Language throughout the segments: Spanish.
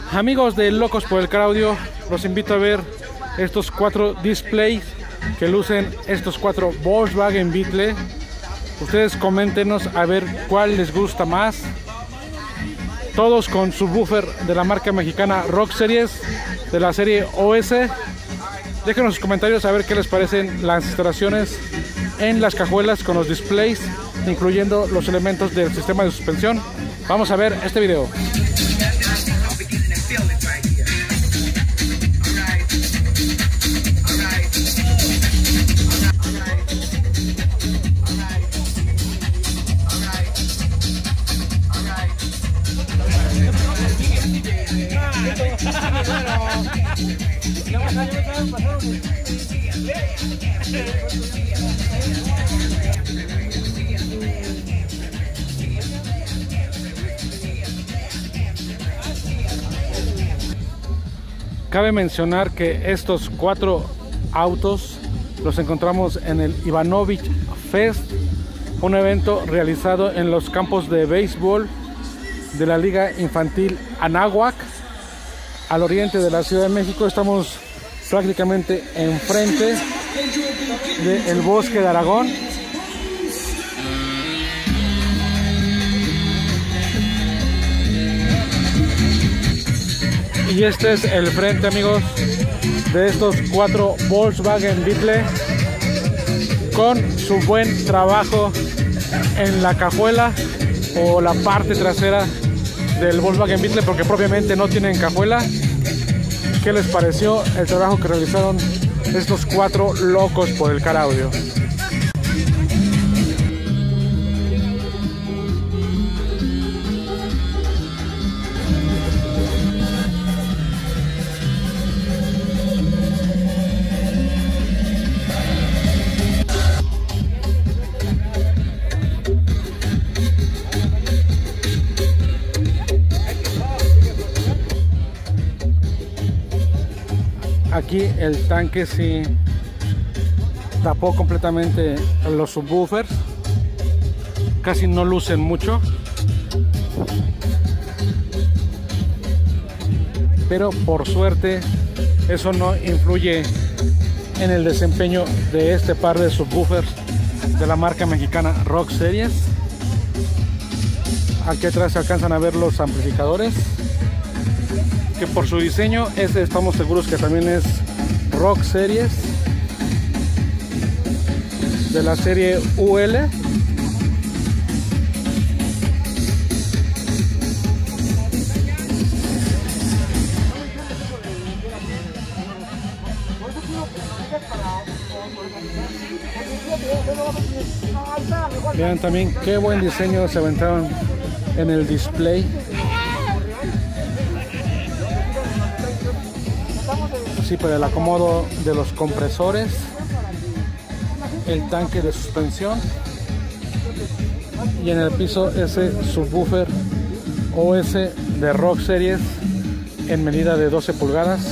Amigos de Locos por el Car Audio, los invito a ver estos 4 displays que lucen estos 4 Volkswagen Beetle. Ustedes coméntenos a ver cuál les gusta más. Todos con subwoofer de la marca mexicana Rock Series, de la serie OS. Déjenos sus comentarios a ver qué les parecen las instalaciones en las cajuelas con los displays, incluyendo los elementos del sistema de suspensión. Vamos a ver este video. Cabe mencionar que estos 4 autos los encontramos en el Ivanovich Fest, un evento realizado en los campos de béisbol de la Liga Infantil Anáhuac, al oriente de la Ciudad de México. Estamos prácticamente enfrente del Bosque de Aragón. Y este es el frente, amigos, de estos 4 Volkswagen Beetle, con su buen trabajo en la cajuela o la parte trasera del Volkswagen Beetle, porque propiamente no tienen cajuela. ¿Qué les pareció el trabajo que realizaron estos 4 locos por el Car Audio? Aquí el tanque sí tapó completamente los subwoofers, casi no lucen mucho, pero por suerte eso no influye en el desempeño de este par de subwoofers de la marca mexicana Rock Series. Aquí atrás se alcanzan a ver los amplificadores, que por su diseño estamos seguros que también es Rock Series, de la serie UL. Vean también qué buen diseño se aventaron en el display. Sí, para el acomodo de los compresores, el tanque de suspensión y en el piso ese subwoofer OS de Rock Series en medida de 12 pulgadas.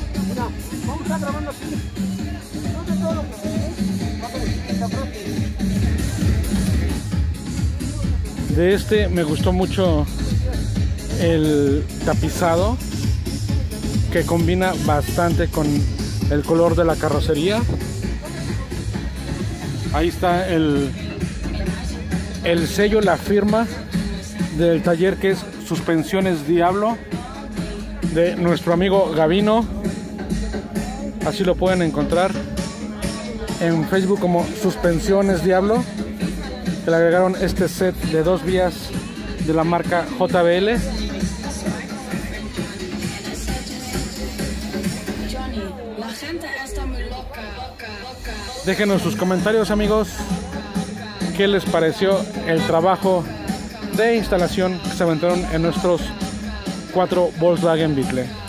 De este me gustó mucho el tapizado, que combina bastante con el color de la carrocería. Ahí está el sello, la firma del taller, que es Suspensiones Diablo, de nuestro amigo Gavino. Así lo pueden encontrar en Facebook como Suspensiones Diablo, que le agregaron este set de 2 vías de la marca JBL. Déjenos sus comentarios, amigos, qué les pareció el trabajo de instalación que se aventaron en nuestros 4 Volkswagen Beetle.